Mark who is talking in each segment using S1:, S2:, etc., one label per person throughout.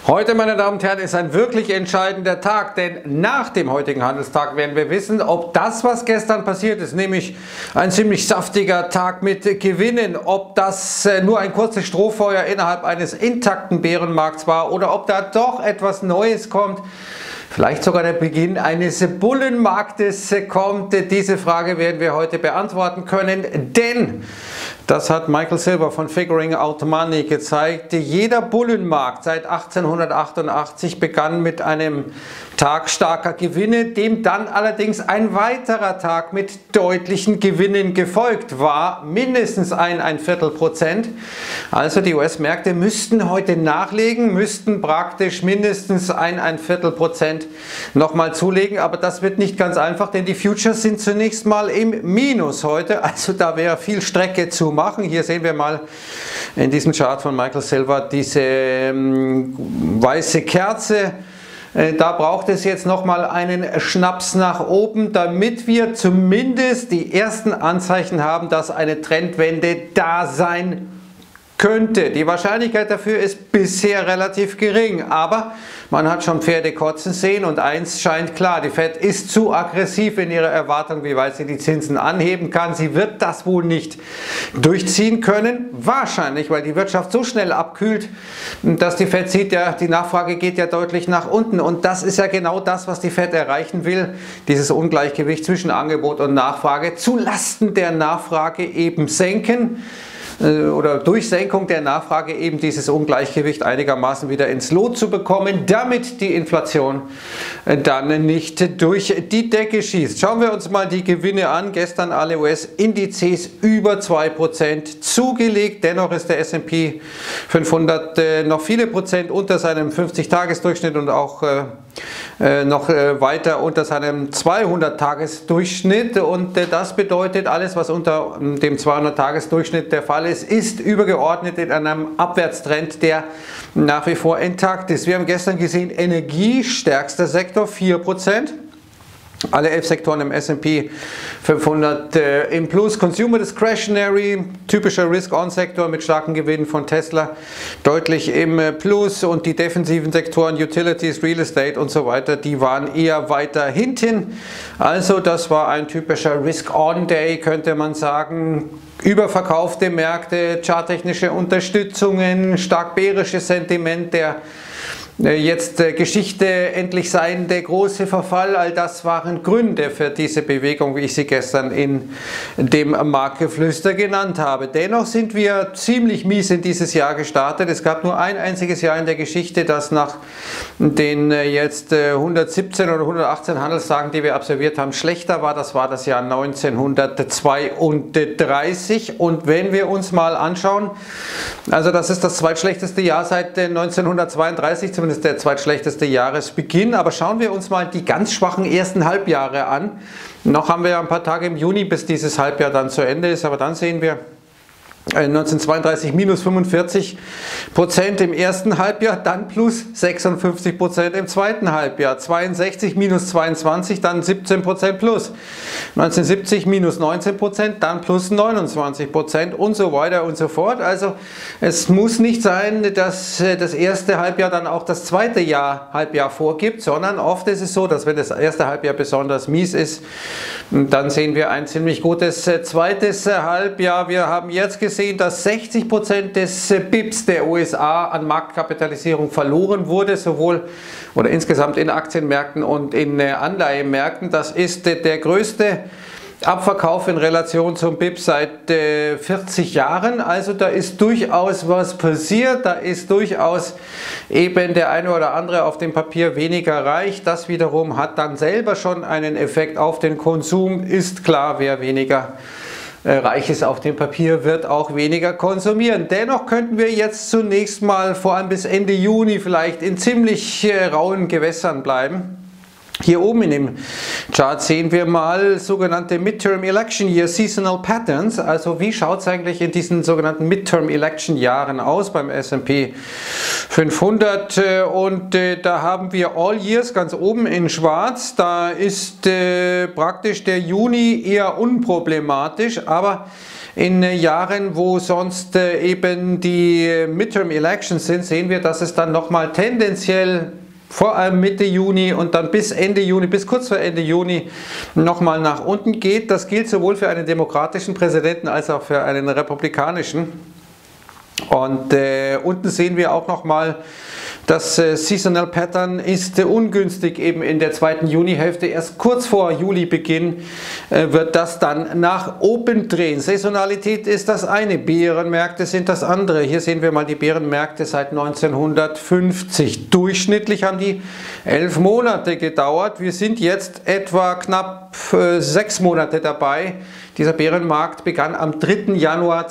S1: Heute, meine Damen und Herren, ist ein wirklich entscheidender Tag, denn nach dem heutigen Handelstag werden wir wissen, ob das, was gestern passiert ist, nämlich ein ziemlich saftiger Tag mit Gewinnen, ob das nur ein kurzes Strohfeuer innerhalb eines intakten Bärenmarkts war oder ob da doch etwas Neues kommt. Vielleicht sogar der Beginn eines Bullenmarktes kommt. Diese Frage werden wir heute beantworten können, denn das hat Michael Silver von Figuring Out Money gezeigt. Jeder Bullenmarkt seit 1888 begann mit einem Tag starker Gewinne, dem dann allerdings ein weiterer Tag mit deutlichen Gewinnen gefolgt war, mindestens ein Viertelprozent. Also die US-Märkte müssten heute nachlegen, müssten praktisch mindestens ein Viertelprozent nochmal zulegen, aber das wird nicht ganz einfach, denn die Futures sind zunächst mal im Minus heute, also da wäre viel Strecke zu machen. Hier sehen wir mal in diesem Chart von Michael Silver diese weiße Kerze. Da braucht es jetzt nochmal einen Schnaps nach oben, damit wir zumindest die ersten Anzeichen haben, dass eine Trendwende da sein könnte. Die Wahrscheinlichkeit dafür ist bisher relativ gering, aber man hat schon Pferde kotzen sehen und eins scheint klar, die Fed ist zu aggressiv in ihrer Erwartung, wie weit sie die Zinsen anheben kann. Sie wird das wohl nicht durchziehen können, wahrscheinlich, weil die Wirtschaft so schnell abkühlt, dass die Fed sieht, ja, die Nachfrage geht ja deutlich nach unten und das ist ja genau das, was die Fed erreichen will, dieses Ungleichgewicht zwischen Angebot und Nachfrage zu Lasten der Nachfrage eben senken. Oder durch Senkung der Nachfrage eben dieses Ungleichgewicht einigermaßen wieder ins Lot zu bekommen, damit die Inflation dann nicht durch die Decke schießt. Schauen wir uns mal die Gewinne an. Gestern alle US-Indizes über 2% zugelegt. Dennoch ist der S&P 500 noch viele Prozent unter seinem 50-Tages-Durchschnitt und auch noch weiter unter seinem 200-Tages-Durchschnitt. Und das bedeutet, alles, was unter dem 200-Tages-Durchschnitt der Fall ist übergeordnet in einem Abwärtstrend, der nach wie vor intakt ist. Wir haben gestern gesehen, Energie, stärkster Sektor, 4%. Alle 11 Sektoren im S&P 500 im Plus. Consumer Discretionary, typischer Risk-On-Sektor mit starken Gewinnen von Tesla, deutlich im Plus. Und die defensiven Sektoren, Utilities, Real Estate und so weiter, die waren eher weiter hinten. Also das war ein typischer Risk-On-Day, könnte man sagen. Überverkaufte Märkte, charttechnische Unterstützungen, stark bärisches Sentiment, der jetzt Geschichte endlich seiende große Verfall, all das waren Gründe für diese Bewegung, wie ich sie gestern in dem Marktgeflüster genannt habe. Dennoch sind wir ziemlich mies in dieses Jahr gestartet. Es gab nur ein einziges Jahr in der Geschichte, das nach den jetzt 117 oder 118 Handelstagen, die wir absolviert haben, schlechter war. Das war das Jahr 1932. Und wenn wir uns mal anschauen, also das ist das zweitschlechteste Jahr seit 1932, zumindest der zweitschlechteste Jahresbeginn, aber schauen wir uns mal die ganz schwachen ersten Halbjahre an. Noch haben wir ja ein paar Tage im Juni, bis dieses Halbjahr dann zu Ende ist, aber dann sehen wir 1932 minus 45% im ersten Halbjahr, dann plus 56% im zweiten Halbjahr, 62 minus 22, dann 17% plus, 1970 minus 19%, dann plus 29% und so weiter und so fort. Also es muss nicht sein, dass das erste Halbjahr dann auch das zweite Halbjahr vorgibt, sondern oft ist es so, dass wenn das erste Halbjahr besonders mies ist, dann sehen wir ein ziemlich gutes zweites Halbjahr. Wir haben jetzt gesehen, dass 60% des BIPs der USA an Marktkapitalisierung verloren wurde, sowohl oder insgesamt in Aktienmärkten und in Anleihenmärkten. Das ist der größte Abverkauf in Relation zum BIP seit 40 Jahren, also da ist durchaus was passiert, da ist durchaus eben der eine oder andere auf dem Papier weniger reich, das wiederum hat dann selber schon einen Effekt auf den Konsum, ist klar, wer weniger reich ist auf dem Papier, wird auch weniger konsumieren. Dennoch könnten wir jetzt zunächst mal vor allem bis Ende Juni vielleicht in ziemlich rauen Gewässern bleiben. Hier oben in dem Chart sehen wir mal sogenannte Midterm Election Year Seasonal Patterns. Also wie schaut es eigentlich in diesen sogenannten Midterm Election Jahren aus beim S&P 500? Und da haben wir All Years ganz oben in schwarz. Da ist praktisch der Juni eher unproblematisch, aber In Jahren, wo sonst eben die Midterm Elections sind, sehen wir, dass es dann nochmal tendenziell vor allem Mitte Juni und dann bis Ende Juni, bis kurz vor Ende Juni nochmal nach unten geht. Das gilt sowohl für einen demokratischen Präsidenten als auch für einen republikanischen. Und unten sehen wir auch nochmal, das Seasonal Pattern ist ungünstig, eben in der zweiten Junihälfte, erst kurz vor Julibeginn wird das dann nach oben drehen. Saisonalität ist das eine, Bärenmärkte sind das andere. Hier sehen wir mal die Bärenmärkte seit 1950. Durchschnittlich haben die 11 Monate gedauert. Wir sind jetzt etwa knapp 6 Monate dabei. Dieser Bärenmarkt begann am 3. Januar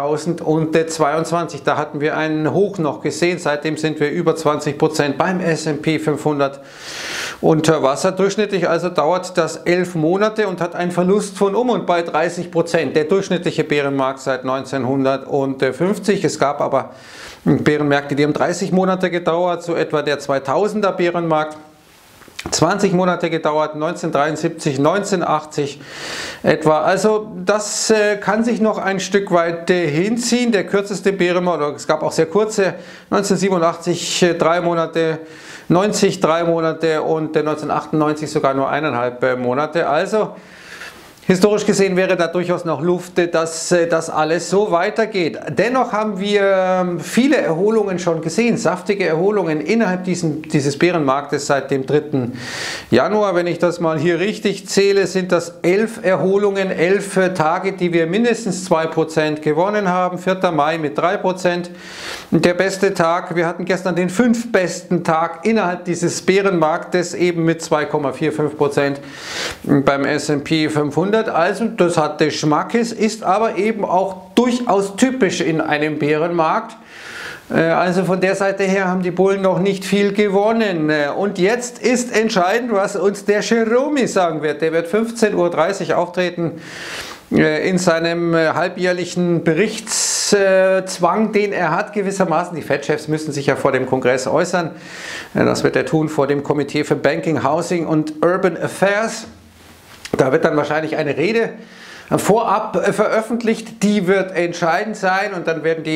S1: 2022. Da hatten wir einen Hoch noch gesehen. Seitdem sind wir über 20% beim S&P 500 unter Wasser. Durchschnittlich also dauert das 11 Monate und hat einen Verlust von und bei 30%. Der durchschnittliche Bärenmarkt seit 1950. Es gab aber Bärenmärkte, die haben 30 Monate gedauert, so etwa der 2000er Bärenmarkt. 20 Monate gedauert, 1973, 1980 etwa. Also das kann sich noch ein Stück weit hinziehen. Der kürzeste Bärenmarkt, oder es gab auch sehr kurze, 1987 3 Monate, 90 3 Monate und 1998 sogar nur 1,5 Monate. Also historisch gesehen wäre da durchaus noch Luft, dass das alles so weitergeht. Dennoch haben wir viele Erholungen schon gesehen, saftige Erholungen innerhalb dieses Bärenmarktes seit dem 3. Januar. Wenn ich das mal hier richtig zähle, sind das 11 Erholungen, 11 Tage, die wir mindestens 2% gewonnen haben. 4. Mai mit 3%. Der beste Tag, wir hatten gestern den 5. besten Tag innerhalb dieses Bärenmarktes, eben mit 2,45% beim S&P 500. Also das hat Geschmackes, ist aber eben auch durchaus typisch in einem Bärenmarkt. Also von der Seite her haben die Bullen noch nicht viel gewonnen. Und jetzt ist entscheidend, was uns der Jerome sagen wird. Der wird 15:30 Uhr auftreten in seinem halbjährlichen Berichtszwang, den er hat gewissermaßen. Die Fed-Chefs müssen sich ja vor dem Kongress äußern. Das wird er tun vor dem Komitee für Banking, Housing und Urban Affairs. Da wird dann wahrscheinlich eine Rede vorab veröffentlicht, die wird entscheidend sein und dann werden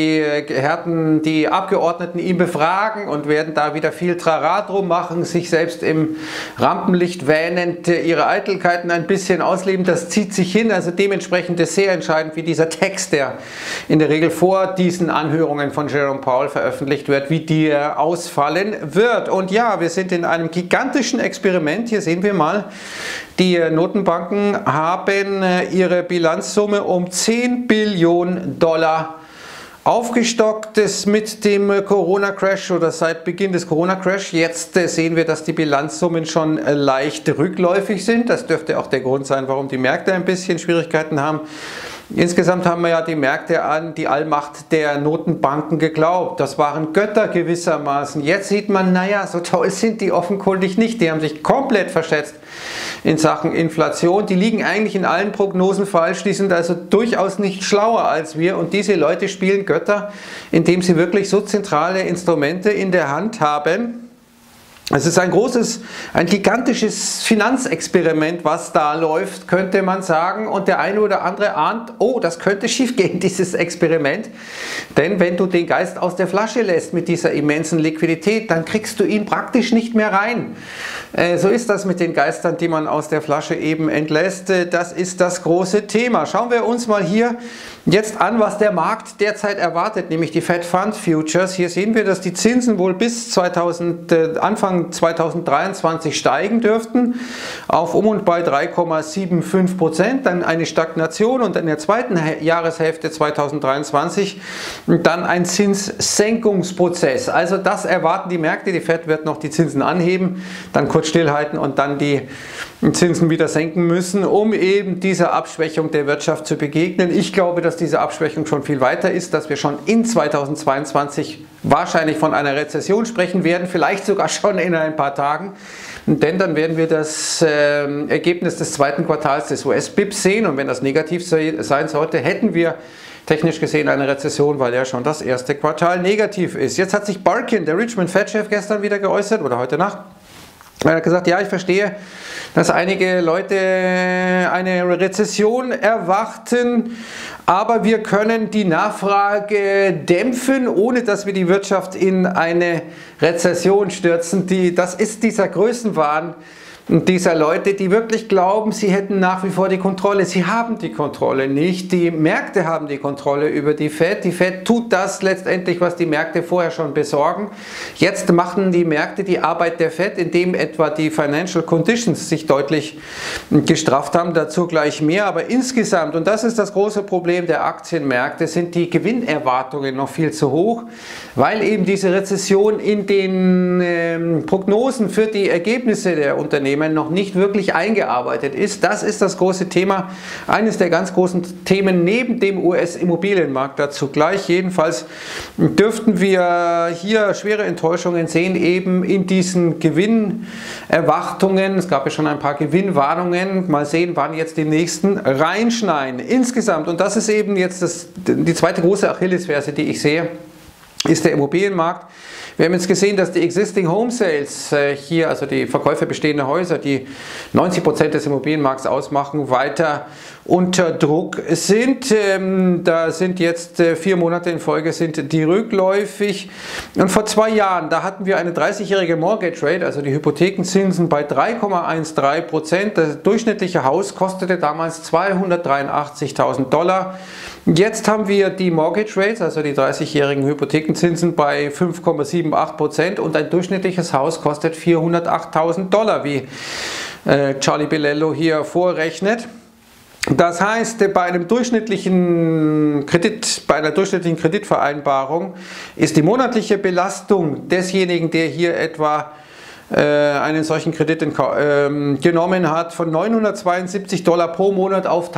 S1: die Abgeordneten ihn befragen und werden da wieder viel Trara drum machen, sich selbst im Rampenlicht wähnend ihre Eitelkeiten ein bisschen ausleben. Das zieht sich hin, also dementsprechend ist sehr entscheidend, wie dieser Text, der in der Regel vor diesen Anhörungen von Jerome Powell veröffentlicht wird, wie der ausfallen wird. Und ja, wir sind in einem gigantischen Experiment. Hier sehen wir mal, die Notenbanken haben ihre Bilanzsumme um 10 Billionen Dollar aufgestockt. Das mit dem Corona-Crash oder seit Beginn des Corona-Crash. Jetzt sehen wir, dass die Bilanzsummen schon leicht rückläufig sind. Das dürfte auch der Grund sein, warum die Märkte ein bisschen Schwierigkeiten haben. Insgesamt haben wir ja die Märkte an die Allmacht der Notenbanken geglaubt. Das waren Götter gewissermaßen. Jetzt sieht man, naja, so toll sind die offenkundig nicht. Die haben sich komplett verschätzt in Sachen Inflation. Die liegen eigentlich in allen Prognosen falsch. Die sind also durchaus nicht schlauer als wir. Und diese Leute spielen Götter, indem sie wirklich so zentrale Instrumente in der Hand haben. Es ist ein gigantisches Finanzexperiment, was da läuft, könnte man sagen. Und der eine oder andere ahnt, oh, das könnte schiefgehen, dieses Experiment. Denn wenn du den Geist aus der Flasche lässt mit dieser immensen Liquidität, dann kriegst du ihn praktisch nicht mehr rein. So ist das mit den Geistern, die man aus der Flasche eben entlässt. Das ist das große Thema. Schauen wir uns mal hier jetzt an, was der Markt derzeit erwartet, nämlich die Fed Fund Futures. Hier sehen wir, dass die Zinsen wohl bis Anfang 2023 steigen dürften auf und bei 3,75%, dann eine Stagnation und in der zweiten Jahreshälfte 2023 dann ein Zinssenkungsprozess. Also das erwarten die Märkte. Die Fed wird noch die Zinsen anheben, dann kurz stillhalten und dann die Zinsen wieder senken müssen, um eben dieser Abschwächung der Wirtschaft zu begegnen. Ich glaube, dass diese Abschwächung schon viel weiter ist, dass wir schon in 2022 wahrscheinlich von einer Rezession sprechen werden, vielleicht sogar schon in ein paar Tagen. Denn dann werden wir das Ergebnis des zweiten Quartals des US-BIPs sehen und wenn das negativ sein sollte, hätten wir technisch gesehen eine Rezession, weil ja schon das erste Quartal negativ ist. Jetzt hat sich Barkin, der Richmond Fed-Chef, gestern wieder geäußert oder heute Nacht. Er hat gesagt, ja, ich verstehe, dass einige Leute eine Rezession erwarten, aber wir können die Nachfrage dämpfen, ohne dass wir die Wirtschaft in eine Rezession stürzen. Das ist dieser Größenwahn dieser Leute, die wirklich glauben, sie hätten nach wie vor die Kontrolle. Sie haben die Kontrolle nicht. Die Märkte haben die Kontrolle über die Fed. Die Fed tut das letztendlich, was die Märkte vorher schon besorgen. Jetzt machen die Märkte die Arbeit der Fed, indem etwa die Financial Conditions sich deutlich gestrafft haben. Dazu gleich mehr. Aber insgesamt, und das ist das große Problem der Aktienmärkte, sind die Gewinnerwartungen noch viel zu hoch, weil eben diese Rezession in den Prognosen für die Ergebnisse der Unternehmen noch nicht wirklich eingearbeitet ist. Das ist das große Thema, eines der ganz großen Themen neben dem US-Immobilienmarkt. Dazu gleich. Jedenfalls dürften wir hier schwere Enttäuschungen sehen, eben in diesen Gewinnerwartungen. Es gab ja schon ein paar Gewinnwarnungen. Mal sehen, wann jetzt die nächsten reinschneien. Insgesamt, und das ist eben jetzt die zweite große Achillesferse, die ich sehe, ist der Immobilienmarkt. Wir haben jetzt gesehen, dass die Existing Home Sales hier, also die Verkäufe bestehender Häuser, die 90% des Immobilienmarkts ausmachen, weiter unter Druck sind. Da sind jetzt 4 Monate in Folge sind die rückläufig. Und vor 2 Jahren, da hatten wir eine 30-jährige Mortgage Rate, also die Hypothekenzinsen bei 3,13%. Das durchschnittliche Haus kostete damals $283.000. Jetzt haben wir die Mortgage Rates, also die 30-jährigen Hypothekenzinsen bei 5,78% und ein durchschnittliches Haus kostet $408.000, wie Charlie Bilello hier vorrechnet. Das heißt, bei einer durchschnittlichen Kreditvereinbarung ist die monatliche Belastung desjenigen, der hier etwa einen solchen Kredit genommen hat, von $972 pro Monat auf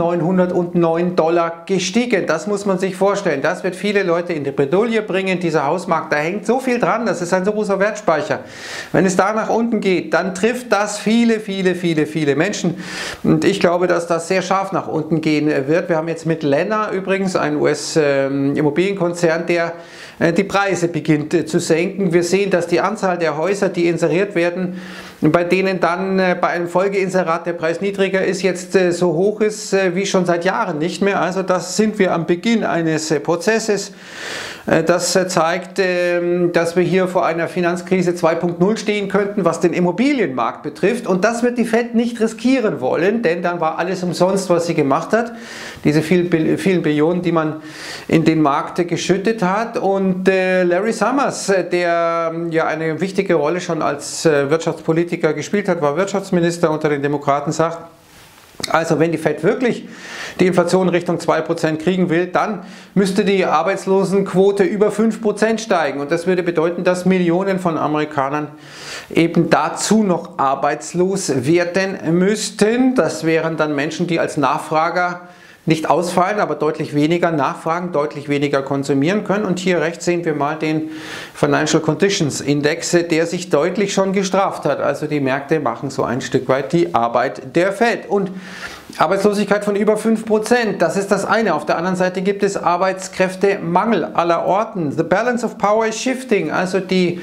S1: $1.909 gestiegen. Das muss man sich vorstellen. Das wird viele Leute in die Bredouille bringen. Dieser Hausmarkt, da hängt so viel dran. Das ist ein so großer Wertspeicher. Wenn es da nach unten geht, dann trifft das viele Menschen. Und ich glaube, dass das sehr scharf nach unten gehen wird. Wir haben jetzt mit Lennar übrigens einen US-Immobilienkonzern, der die Preise beginnt zu senken. Wir sehen, dass die Anzahl der Häuser, die inseriert werden, bei denen dann bei einem Folgeinserat der Preis niedriger ist, jetzt so hoch ist wie schon seit Jahren nicht mehr. Also das sind wir am Beginn eines Prozesses. Das zeigt, dass wir hier vor einer Finanzkrise 2.0 stehen könnten, was den Immobilienmarkt betrifft. Und das wird die Fed nicht riskieren wollen, denn dann war alles umsonst, was sie gemacht hat. Diese vielen Billionen, die man in den Markt geschüttet hat. Und Larry Summers, der ja eine wichtige Rolle schon als Wirtschaftspolitiker gespielt hat, war Wirtschaftsminister unter den Demokraten, sagt, also wenn die Fed wirklich die Inflation Richtung 2% kriegen will, dann müsste die Arbeitslosenquote über 5% steigen. Und das würde bedeuten, dass Millionen von Amerikanern eben dazu noch arbeitslos werden müssten. Das wären dann Menschen, die als Nachfrager nicht ausfallen, aber deutlich weniger nachfragen, deutlich weniger konsumieren können. Und hier rechts sehen wir mal den Financial Conditions Index, der sich deutlich schon gestraft hat. Also die Märkte machen so ein Stück weit die Arbeit der Fed. Und Arbeitslosigkeit von über 5%, das ist das eine. Auf der anderen Seite gibt es Arbeitskräftemangel aller Orten. The balance of power is shifting, also die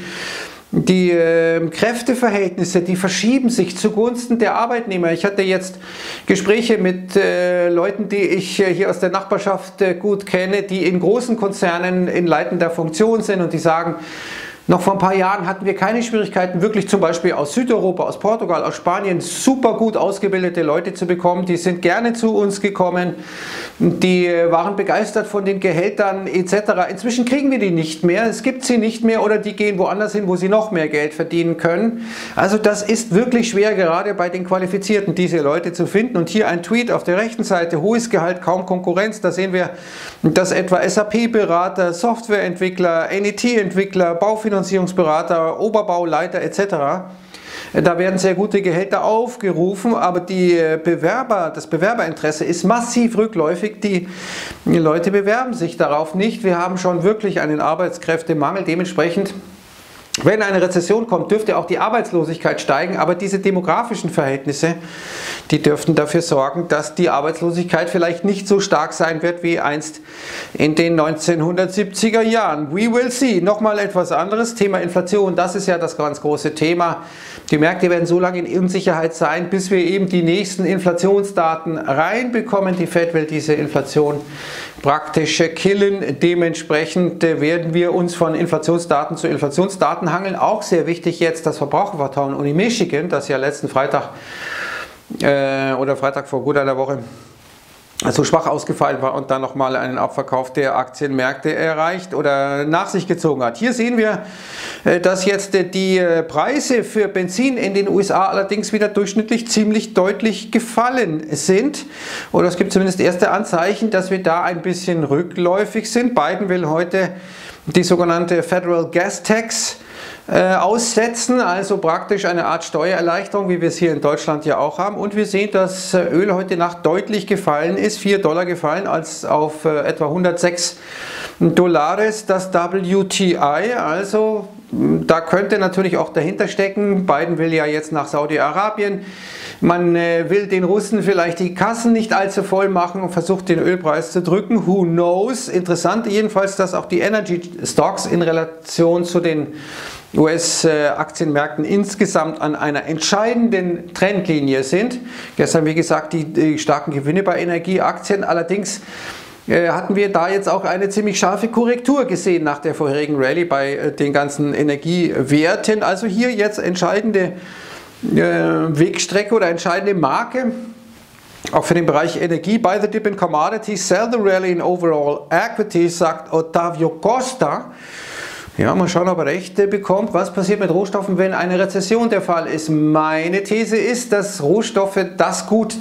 S1: Kräfteverhältnisse, die verschieben sich zugunsten der Arbeitnehmer. Ich hatte jetzt Gespräche mit Leuten, die ich hier aus der Nachbarschaft gut kenne, die in großen Konzernen in leitender Funktion sind und die sagen, noch vor ein paar Jahren hatten wir keine Schwierigkeiten, wirklich zum Beispiel aus Südeuropa, aus Portugal, aus Spanien super gut ausgebildete Leute zu bekommen. Die sind gerne zu uns gekommen, die waren begeistert von den Gehältern etc. Inzwischen kriegen wir die nicht mehr, es gibt sie nicht mehr oder die gehen woanders hin, wo sie noch mehr Geld verdienen können. Also das ist wirklich schwer, gerade bei den Qualifizierten diese Leute zu finden. Und hier ein Tweet auf der rechten Seite, hohes Gehalt, kaum Konkurrenz. Da sehen wir, dass etwa SAP-Berater, Softwareentwickler, NET-Entwickler, Baufinanzierungsberater, Oberbauleiter etc. Da werden sehr gute Gehälter aufgerufen, aber das Bewerberinteresse ist massiv rückläufig. Die Leute bewerben sich darauf nicht. Wir haben schon wirklich einen Arbeitskräftemangel. Dementsprechend Wenn eine Rezession kommt, dürfte auch die Arbeitslosigkeit steigen, aber diese demografischen Verhältnisse, die dürften dafür sorgen, dass die Arbeitslosigkeit vielleicht nicht so stark sein wird wie einst in den 1970er Jahren. We will see. Nochmal etwas anderes, Thema Inflation, das ist ja das ganz große Thema. Die Märkte werden so lange in Unsicherheit sein, bis wir eben die nächsten Inflationsdaten reinbekommen. Die Fed will diese Inflation praktisch killen. Dementsprechend werden wir uns von Inflationsdaten zu Inflationsdaten hangeln. Auch sehr wichtig jetzt das Verbrauchervertrauen in Michigan, das ja letzten Freitag oder Freitag vor gut einer Woche so schwach ausgefallen war und dann nochmal einen Abverkauf der Aktienmärkte erreicht oder nach sich gezogen hat. Hier sehen wir, dass jetzt die Preise für Benzin in den USA allerdings wieder durchschnittlich ziemlich deutlich gefallen sind. Oder es gibt zumindest erste Anzeichen, dass wir da ein bisschen rückläufig sind. Biden will heute die sogenannte Federal Gas Tax aussetzen, also praktisch eine Art Steuererleichterung, wie wir es hier in Deutschland ja auch haben. Und wir sehen, dass Öl heute Nacht deutlich gefallen ist, $4 gefallen, als auf etwa 106 $. Das WTI, also da könnte natürlich auch dahinter stecken. Biden will ja jetzt nach Saudi-Arabien. Man will den Russen vielleicht die Kassen nicht allzu voll machen und versucht den Ölpreis zu drücken. Who knows? Interessant jedenfalls, dass auch die Energy Stocks in Relation zu den US-Aktienmärkten insgesamt an einer entscheidenden Trendlinie sind. Gestern, wie gesagt, die starken Gewinne bei Energieaktien. Allerdings hatten wir da jetzt auch eine ziemlich scharfe Korrektur gesehen nach der vorherigen Rallye bei den ganzen Energiewerten. Also hier jetzt entscheidende Wegstrecke oder entscheidende Marke. Auch für den Bereich Energie. Buy the dip in commodities, sell the rally in overall equities, sagt Ottavio Costa. Ja, mal schauen, ob er recht bekommt. Was passiert mit Rohstoffen, wenn eine Rezession der Fall ist? Meine These ist, dass Rohstoffe das Gut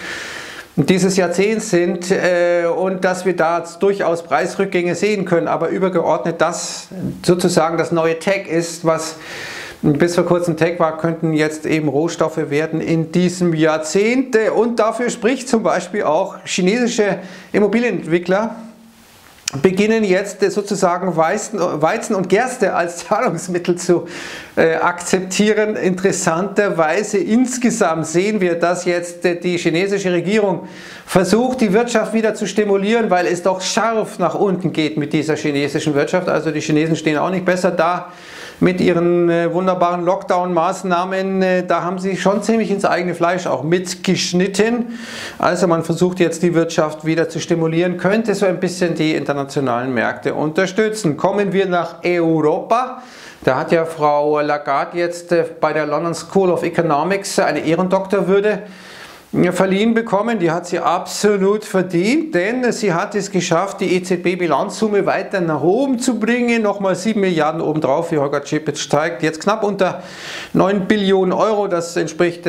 S1: dieses Jahrzehnts sind und dass wir da durchaus Preisrückgänge sehen können, aber übergeordnet das sozusagen das neue Tech ist, was bis vor kurzem Tech war, könnten jetzt eben Rohstoffe werden in diesem Jahrzehnt. Und dafür spricht zum Beispiel auch chinesische Immobilienentwickler, beginnen jetzt sozusagen Weizen und Gerste als Zahlungsmittel zu akzeptieren. Interessanterweise insgesamt sehen wir, dass jetzt die chinesische Regierung versucht, die Wirtschaft wieder zu stimulieren, weil es doch scharf nach unten geht mit dieser chinesischen Wirtschaft. Also die Chinesen stehen auch nicht besser da mit ihren wunderbaren Lockdown-Maßnahmen. Da haben sie schon ziemlich ins eigene Fleisch auch mitgeschnitten. Also man versucht jetzt die Wirtschaft wieder zu stimulieren, könnte so ein bisschen die internationalen Märkte unterstützen. Kommen wir nach Europa. Da hat ja Frau Lagarde jetzt bei der London School of Economics eine Ehrendoktorwürde verliehen bekommen. Die hat sie absolut verdient, denn sie hat es geschafft, die EZB-Bilanzsumme weiter nach oben zu bringen. Nochmal 7 Milliarden obendrauf, wie Holger Czapek steigt. Jetzt knapp unter 9 Billionen Euro. Das entspricht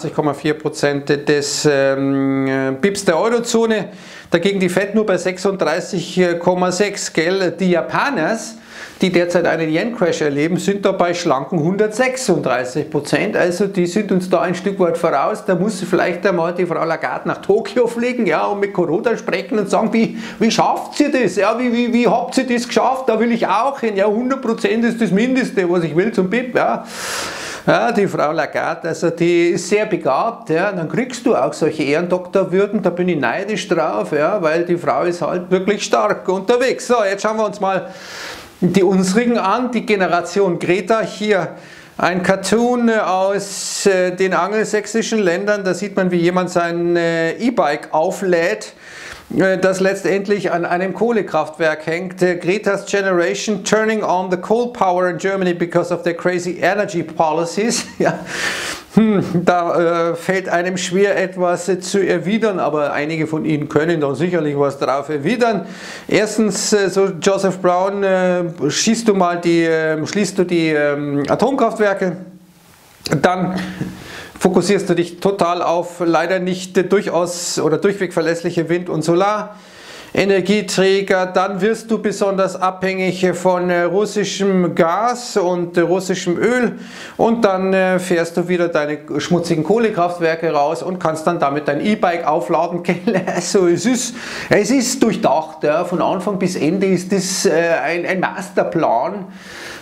S1: 82,4% des BIPs der Eurozone. Dagegen die Fed nur bei 36,6. Gell? Die Japaners, die derzeit einen Yen-Crash erleben, sind da bei schlanken 136%. Also die sind uns da ein Stück weit voraus. Da muss vielleicht einmal die Frau Lagarde nach Tokio fliegen, ja, und mit Corona sprechen und sagen, wie schafft sie das? Ja, wie habt ihr das geschafft? Da will ich auch hin. Ja, 100% ist das Mindeste, was ich will zum BIP. Ja. Ja, die Frau Lagarde, also die ist sehr begabt, ja, dann kriegst du auch solche Ehrendoktorwürden, da bin ich neidisch drauf, ja, weil die Frau ist halt wirklich stark unterwegs. So, jetzt schauen wir uns mal die unsrigen an, die Generation Greta. Hier ein Cartoon aus den angelsächsischen Ländern, da sieht man, wie jemand sein E-Bike auflädt, das letztendlich an einem Kohlekraftwerk hängt. Greta's generation turning on the coal power in Germany because of their crazy energy policies. Ja. Da fällt einem schwer etwas zu erwidern, aber einige von Ihnen können da sicherlich was drauf erwidern. Erstens, so Joseph Brown, schließt du die Atomkraftwerke, dann fokussierst du dich total auf leider nicht durchaus oder durchweg verlässliche Wind- und Solarenergieträger. Dann wirst du besonders abhängig von russischem Gas und russischem Öl und dann fährst du wieder deine schmutzigen Kohlekraftwerke raus und kannst dann damit dein E-Bike aufladen. Also es ist durchdacht, ja. Von Anfang bis Ende ist das ein Masterplan.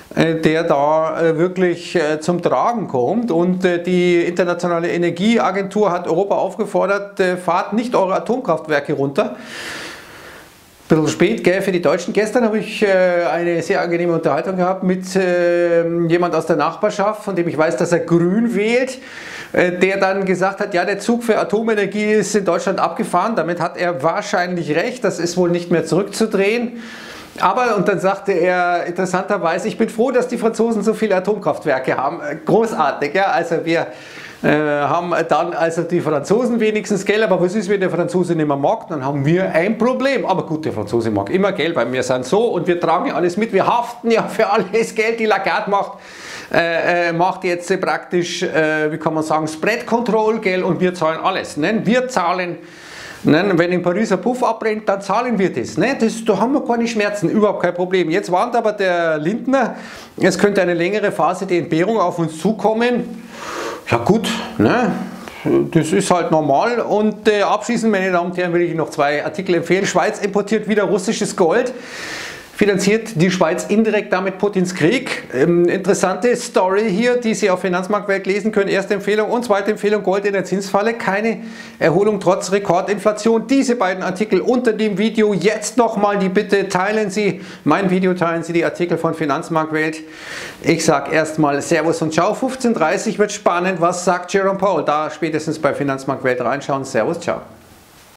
S1: der da wirklich zum Tragen kommt. Und die Internationale Energieagentur hat Europa aufgefordert, fahrt nicht eure Atomkraftwerke runter. Bisschen spät, gell, für die Deutschen. Gestern habe ich eine sehr angenehme Unterhaltung gehabt mit jemand aus der Nachbarschaft, von dem ich weiß, dass er grün wählt, der dann gesagt hat, ja, der Zug für Atomenergie ist in Deutschland abgefahren. Damit hat er wahrscheinlich recht, das ist wohl nicht mehr zurückzudrehen. Aber, und dann sagte er interessanterweise, ich bin froh, dass die Franzosen so viele Atomkraftwerke haben. Großartig, ja, also wir haben dann also die Franzosen wenigstens Geld, aber was ist, wenn der Franzose nicht mehr mag? Dann haben wir ein Problem. Aber gut, der Franzose mag immer Geld, weil wir sind so und wir tragen alles mit. Wir haften ja für alles Geld. Die Lagarde macht jetzt praktisch, wie kann man sagen, Spread Control, Geld, und wir zahlen alles. Ne? Wir zahlen, ne? Wenn in Paris ein Puff abbrennt, dann zahlen wir das. Ne? Da haben wir keine Schmerzen, überhaupt kein Problem. Jetzt warnt aber der Lindner, es könnte eine längere Phase der Entbehrung auf uns zukommen. Ja gut, ne? Das ist halt normal. Und abschließend, meine Damen und Herren, will ich noch zwei Artikel empfehlen. Schweiz importiert wieder russisches Gold. Finanziert die Schweiz indirekt damit Putins Krieg. Interessante Story hier, die Sie auf Finanzmarktwelt lesen können. Erste Empfehlung und zweite Empfehlung, Gold in der Zinsfalle. Keine Erholung trotz Rekordinflation. Diese beiden Artikel unter dem Video. Jetzt nochmal die Bitte, teilen Sie mein Video, teilen Sie die Artikel von Finanzmarktwelt. Ich sage erstmal Servus und Ciao. 15:30 Uhr wird spannend. Was sagt Jerome Powell? Da spätestens bei Finanzmarktwelt reinschauen. Servus, ciao.